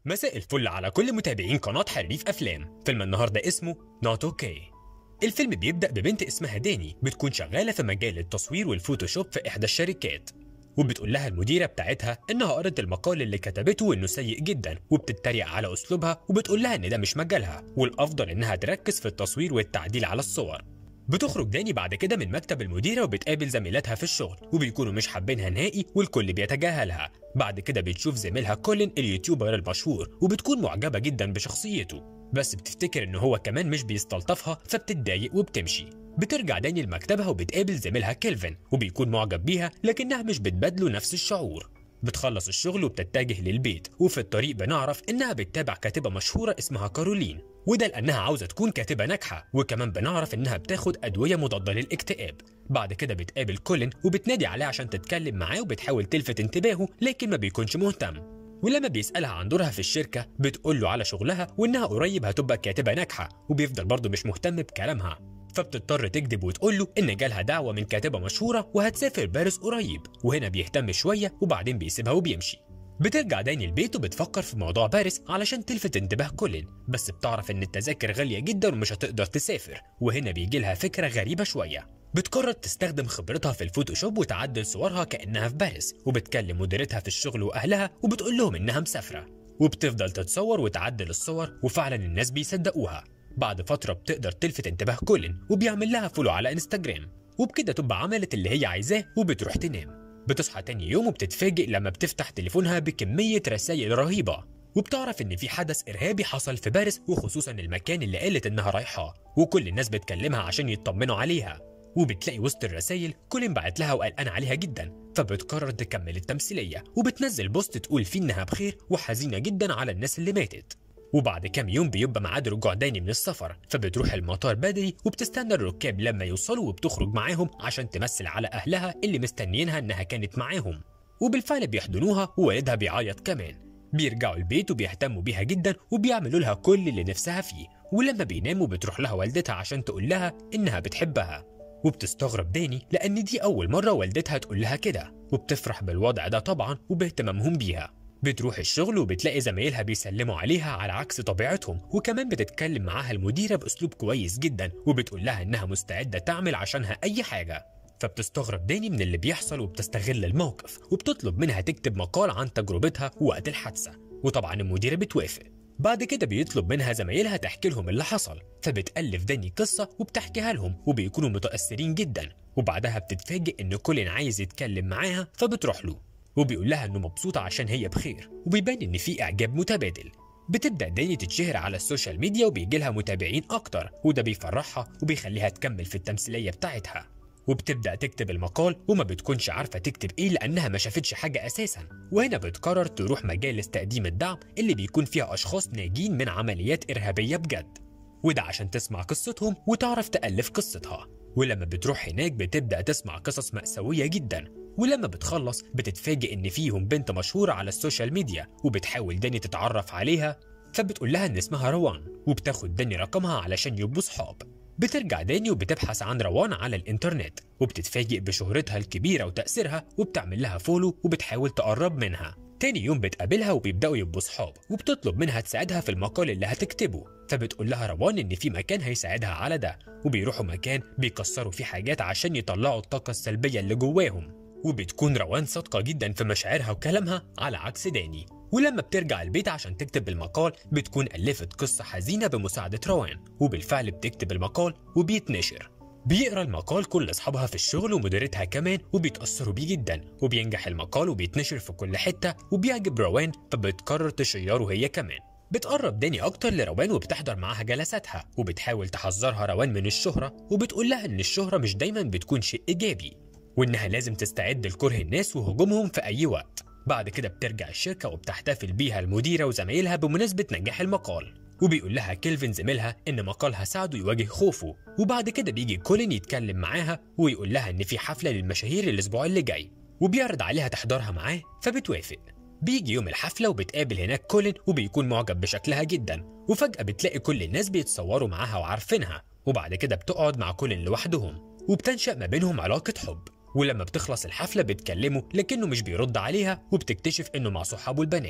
مساء الفل على كل متابعين قناة حريف أفلام. فيلم النهاردة اسمه نوت اوكي. الفيلم بيبدأ ببنت اسمها داني بتكون شغالة في مجال التصوير والفوتوشوب في إحدى الشركات، وبتقول لها المديرة بتاعتها إنها قرأت المقال اللي كتبته وإنه سيء جدا، وبتتريق على أسلوبها وبتقول لها إن ده مش مجالها والأفضل إنها تركز في التصوير والتعديل على الصور. بتخرج داني بعد كده من مكتب المديرة وبتقابل زميلاتها في الشغل وبيكونوا مش حابينها نهائي والكل بيتجاهلها. بعد كده بتشوف زميلها كولين اليوتيوبر المشهور وبتكون معجبة جدا بشخصيته، بس بتفتكر ان هو كمان مش بيستلطفها فبتتضايق وبتمشي. بترجع داني لمكتبها وبتقابل زميلها كيلفن وبيكون معجب بيها لكنها مش بتبادله نفس الشعور. بتخلص الشغل وبتتجه للبيت، وفي الطريق بنعرف انها بتتابع كاتبة مشهورة اسمها كارولين، وده لانها عاوزة تكون كاتبة ناجحة، وكمان بنعرف انها بتاخد ادوية مضادة للاكتئاب. بعد كده بتقابل كولين وبتنادي عليه عشان تتكلم معاه وبتحاول تلفت انتباهه لكن ما بيكونش مهتم. ولما بيسألها عن دورها في الشركة بتقول له على شغلها وانها قريب هتبقى كاتبة ناجحة، وبيفضل برضه مش مهتم بكلامها، فبتضطر تكذب وتقول له ان جالها دعوة من كاتبة مشهورة وهتسافر باريس قريب، وهنا بيهتم شوية وبعدين بيسيبها وبيمشي. بترجع داني البيت وبتفكر في موضوع باريس علشان تلفت انتباه كولين، بس بتعرف ان التذاكر غالية جدا ومش هتقدر تسافر، وهنا بيجي لها فكرة غريبة شوية. بتقرر تستخدم خبرتها في الفوتوشوب وتعدل صورها كأنها في باريس، وبتكلم مديرتها في الشغل وأهلها وبتقول لهم إنها مسافرة، وبتفضل تتصور وتعدل الصور وفعلا الناس بيصدقوها. بعد فترة بتقدر تلفت انتباه كولين وبيعمل لها فولو على انستجرام، وبكده تبقى عملت اللي هي عايزاه وبتروح تنام. بتصحى تاني يوم وبتتفاجئ لما بتفتح تليفونها بكمية رسائل رهيبة، وبتعرف ان في حدث ارهابي حصل في باريس وخصوصا المكان اللي قالت انها رايحاه، وكل الناس بتكلمها عشان يطمنوا عليها. وبتلاقي وسط الرسائل كولين بعت لها وقلقان عليها جدا، فبتقرر تكمل التمثيلية وبتنزل بوست تقول فيه انها بخير وحزينة جدا على الناس اللي ماتت. وبعد كام يوم بيبقى ميعاد رجوع داني من السفر، فبتروح المطار بدري وبتستنى الركاب لما يوصلوا وبتخرج معاهم عشان تمثل على اهلها اللي مستنيينها انها كانت معاهم. وبالفعل بيحضنوها ووالدها بيعيط كمان. بيرجعوا البيت وبيهتموا بيها جدا وبيعملوا لها كل اللي نفسها فيه، ولما بيناموا بتروح لها والدتها عشان تقول لها انها بتحبها. وبتستغرب داني لان دي اول مرة والدتها تقول لها كده، وبتفرح بالوضع ده طبعا وباهتمامهم بيها. بتروح الشغل وبتلاقي زمايلها بيسلموا عليها على عكس طبيعتهم، وكمان بتتكلم معاها المديرة بأسلوب كويس جدا وبتقول لها إنها مستعدة تعمل عشانها أي حاجة. فبتستغرب داني من اللي بيحصل وبتستغل الموقف وبتطلب منها تكتب مقال عن تجربتها وقت الحادثة، وطبعا المديرة بتوافق. بعد كده بيطلب منها زمايلها تحكي لهم اللي حصل، فبتألف داني قصة وبتحكيها لهم وبيكونوا متأثرين جدا. وبعدها بتتفاجئ إن كولين عايز يتكلم معاها فبتروح له وبيقول لها انه مبسوطة عشان هي بخير، وبيبان ان في اعجاب متبادل. بتبدأ داني تتشهر على السوشيال ميديا وبيجي لها متابعين اكتر، وده بيفرحها وبيخليها تكمل في التمثيلية بتاعتها. وبتبدأ تكتب المقال وما بتكونش عارفة تكتب ايه لانها ما شافتش حاجة اساسا، وهنا بتقرر تروح مجالس تقديم الدعم اللي بيكون فيها اشخاص ناجين من عمليات ارهابية بجد، وده عشان تسمع قصتهم وتعرف تألف قصتها. ولما بتروح هناك بتبدأ تسمع قصص مأساوية جدا، ولما بتخلص بتتفاجئ ان فيهم بنت مشهورة على السوشيال ميديا وبتحاول داني تتعرف عليها، فبتقول لها ان اسمها روان وبتاخد داني رقمها علشان يبقوا صحاب. بترجع داني وبتبحث عن روان على الانترنت وبتتفاجئ بشهرتها الكبيرة وتأثيرها وبتعمل لها فولو وبتحاول تقرب منها. تاني يوم بتقابلها وبيبدأوا يبقوا صحاب وبتطلب منها تساعدها في المقال اللي هتكتبه، فبتقول لها روان ان في مكان هيساعدها على ده، وبيروحوا مكان بيكسروا فيه حاجات عشان يطلعوا الطاقة السلبية اللي جواهم. وبتكون روان صادقة جدا في مشاعرها وكلامها على عكس داني. ولما بترجع البيت عشان تكتب المقال بتكون ألفت قصة حزينة بمساعدة روان، وبالفعل بتكتب المقال وبيتنشر. بيقرا المقال كل اصحابها في الشغل ومديرتها كمان وبيتأثروا بيه جدا، وبينجح المقال وبيتنشر في كل حتة وبيعجب روان فبتقرر تشيره هي كمان. بتقرب داني اكتر لروان وبتحضر معاها جلساتها وبتحاول تحذرها روان من الشهرة، وبتقول لها ان الشهرة مش دايما بتكون شيء ايجابي وانها لازم تستعد لكره الناس وهجومهم في اي وقت. بعد كده بترجع الشركة وبتحتفل بيها المديرة وزمايلها بمناسبة نجاح المقال، وبيقول لها كيلفن زميلها ان مقالها ساعده يواجه خوفه. وبعد كده بيجي كولين يتكلم معاها ويقول لها ان في حفلة للمشاهير الاسبوع اللي جاي وبيعرض عليها تحضرها معاه فبتوافق. بيجي يوم الحفلة وبتقابل هناك كولين وبيكون معجب بشكلها جدا، وفجأة بتلاقي كل الناس بيتصوروا معاها وعارفينها. وبعد كده بتقعد مع كولين لوحدهم وبتنشأ ما بينهم علاقة حب. ولما بتخلص الحفلة بتكلمه لكنه مش بيرد عليها وبتكتشف انه مع صحابه البنات،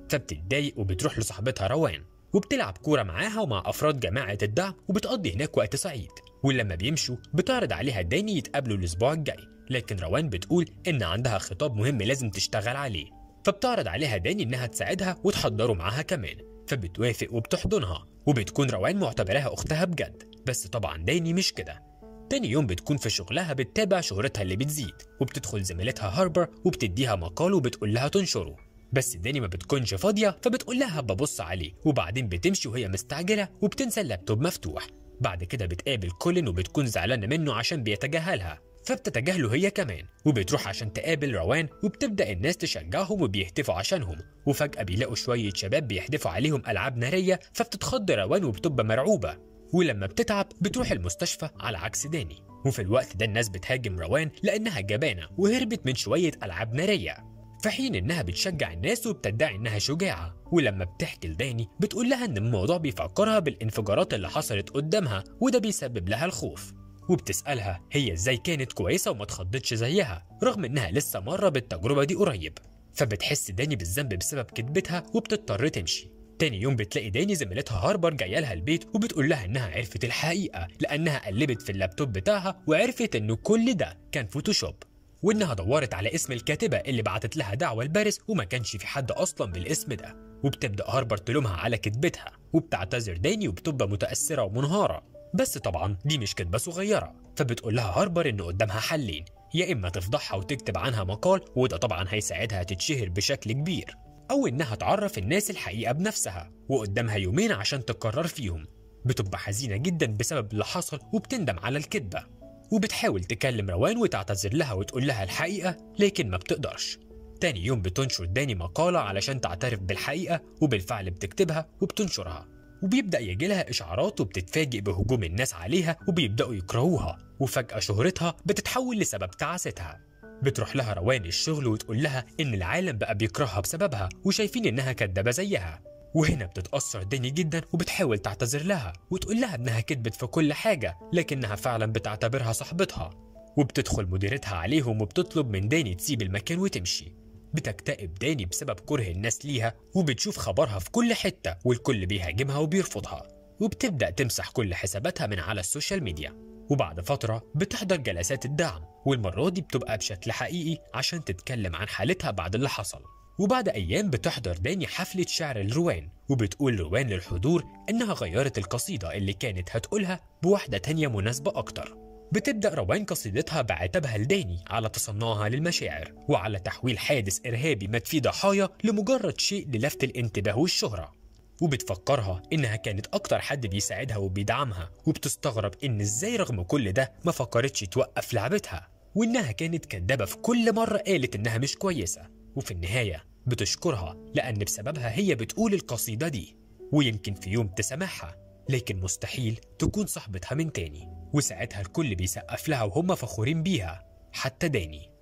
فبتتضايق وبتروح لصاحبتها روان وبتلعب كورة معاها ومع أفراد جماعة الدعم وبتقضي هناك وقت سعيد. ولما بيمشوا بتعرض عليها داني يتقابلوا الأسبوع الجاي، لكن روان بتقول إن عندها خطاب مهم لازم تشتغل عليه، فبتعرض عليها داني إنها تساعدها وتحضره معاها كمان، فبتوافق وبتحضنها وبتكون روان معتبراها أختها بجد. بس طبعا داني مش كده. تاني يوم بتكون في شغلها بتتابع شهرتها اللي بتزيد، وبتدخل زميلتها هاربر وبتديها مقال وبتقول لها تنشره، بس داني ما بتكونش فاضية فبتقول لها ببص عليه، وبعدين بتمشي وهي مستعجلة وبتنسى اللابتوب مفتوح. بعد كده بتقابل كولين وبتكون زعلانة منه عشان بيتجاهلها، فبتتجاهله هي كمان وبتروح عشان تقابل روان، وبتبدأ الناس تشجعهم وبيهتفوا عشانهم، وفجأة بيلاقوا شوية شباب بيحدفوا عليهم ألعاب نارية، فبتتخض روان وبتبقى مرعوبة. ولما بتتعب بتروح المستشفى على عكس داني، وفي الوقت ده الناس بتهاجم روان لأنها جبانة وهربت من شوية ألعاب نارية، في حين إنها بتشجع الناس وبتدعي إنها شجاعة. ولما بتحكي لداني بتقول لها إن الموضوع بيفكرها بالانفجارات اللي حصلت قدامها وده بيسبب لها الخوف، وبتسألها هي إزاي كانت كويسة وما اتخضتش زيها رغم إنها لسه مرة بالتجربة دي قريب. فبتحس داني بالذنب بسبب كدبتها وبتضطر تمشي. تاني يوم بتلاقي داني زميلتها هاربر جايه لها البيت وبتقول لها انها عرفت الحقيقه لانها قلبت في اللابتوب بتاعها وعرفت انه كل ده كان فوتوشوب، وانها دورت على اسم الكاتبه اللي بعتت لها دعوه لباريس وما كانش في حد اصلا بالاسم ده. وبتبدا هاربر تلومها على كدبتها وبتعتذر داني وبتبقى متاثره ومنهاره، بس طبعا دي مش كدبه صغيره. فبتقول لها هاربر ان قدامها حلين، يا اما تفضحها وتكتب عنها مقال وده طبعا هيساعدها تتشهر بشكل كبير، أو إنها تعرف الناس الحقيقة بنفسها وقدامها يومين عشان تقرر فيهم. بتبقى حزينة جدا بسبب اللي حصل وبتندم على الكذبة، وبتحاول تكلم روان وتعتذر لها وتقول لها الحقيقة لكن ما بتقدرش. تاني يوم بتنشر داني مقالة علشان تعترف بالحقيقة، وبالفعل بتكتبها وبتنشرها، وبيبدأ يجيلها إشعارات وبتتفاجئ بهجوم الناس عليها وبيبدأوا يكرهوها، وفجأة شهرتها بتتحول لسبب تعاستها. بتروح لها روان الشغل وتقول لها إن العالم بقى بيكرهها بسببها وشايفين إنها كدابة زيها، وهنا بتتأثر داني جدا وبتحاول تعتذر لها وتقول لها إنها كدبت في كل حاجة لكنها فعلا بتعتبرها صاحبتها. وبتدخل مديرتها عليهم وبتطلب من داني تسيب المكان وتمشي. بتكتئب داني بسبب كره الناس ليها وبتشوف خبرها في كل حتة والكل بيهاجمها وبيرفضها، وبتبدأ تمسح كل حساباتها من على السوشيال ميديا. وبعد فترة بتحضر جلسات الدعم، والمرة دي بتبقى بشكل حقيقي عشان تتكلم عن حالتها بعد اللي حصل. وبعد أيام بتحضر داني حفلة شعر لروان، وبتقول روان للحضور إنها غيرت القصيدة اللي كانت هتقولها بواحدة تانية مناسبة أكتر. بتبدأ روان قصيدتها بعتابها لداني على تصنعها للمشاعر وعلى تحويل حادث إرهابي مات فيه ضحايا لمجرد شيء للفت الانتباه والشهرة، وبتفكرها إنها كانت أكتر حد بيساعدها وبيدعمها، وبتستغرب إن إزاي رغم كل ده ما فكرتش توقف لعبتها، وإنها كانت كدابة في كل مرة قالت إنها مش كويسة. وفي النهاية بتشكرها لأن بسببها هي بتقول القصيدة دي، ويمكن في يوم تسامحها لكن مستحيل تكون صاحبتها من تاني. وساعتها الكل بيسقف لها وهم فخورين بيها حتى داني.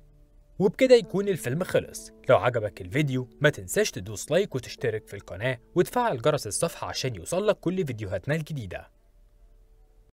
وبكده يكون الفيلم خلص. لو عجبك الفيديو ما تنساش تدوس لايك وتشترك في القناة وتفعل جرس الصفحة عشان يوصلك كل فيديوهاتنا الجديدة.